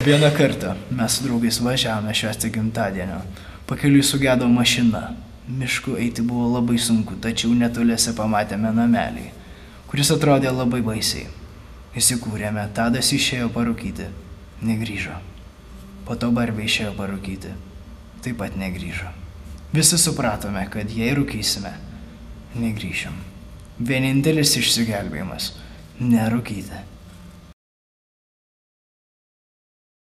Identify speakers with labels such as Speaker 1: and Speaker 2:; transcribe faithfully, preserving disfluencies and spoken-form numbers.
Speaker 1: Vieną kartą mes su draugais važiavome švęsti gimtadienio. Pakeliui sugedo mašina. Mišku eiti buvo labai sunku, tačiau netoliese pamatėme namelį, kuris atrodė labai baisiai. Įsikūrėme, Tadas išėjo parūkyti. Negrįžo. Po to Barbė išėjo parūkyti. Taip pat negrįžo. Visi supratome, kad jei rūkysime, negrįšim. Vienintelis išsigelbėjimas – nerūkyti.